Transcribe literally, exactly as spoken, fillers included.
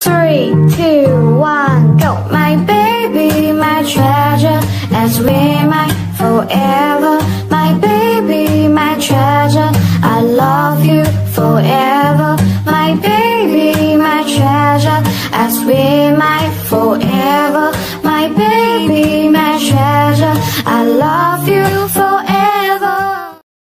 Three, two, one, go. My baby, my treasure, as we might forever. My baby, my treasure, I love you forever.